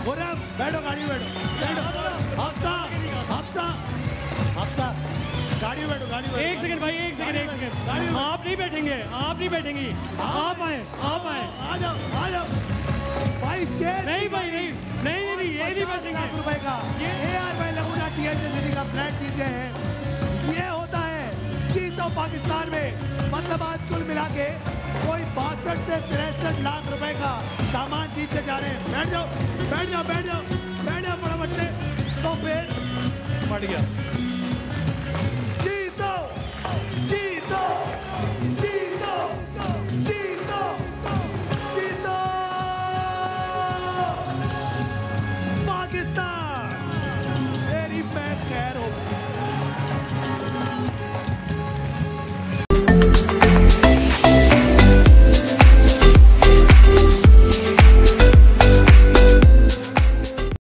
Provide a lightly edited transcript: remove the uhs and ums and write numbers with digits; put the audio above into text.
बैठो गाड़ी बैठो हफ्सा हफ्सा हफ्सा गाड़ी बैठो गाड़ी बैठो। एक सेकंड भाई, एक सेकंड आप नहीं बैठेंगे, आप नहीं बैठेंगी, आप आए आ जाओ भाई चेयर नहीं भाई नहीं ये नहीं बैठेंगे। रुपए का AR भाई लगूना THC सिटी का फ्लैट जीत गए हैं। ये होता है जीतो पाकिस्तान में, मतलब आज कुल मिला के कोई 62 से 63 लाख रुपए का सामान जीत के जा रहे हैं। बैठ जाओ बड़े बच्चे। तो फिर बढ़ गया।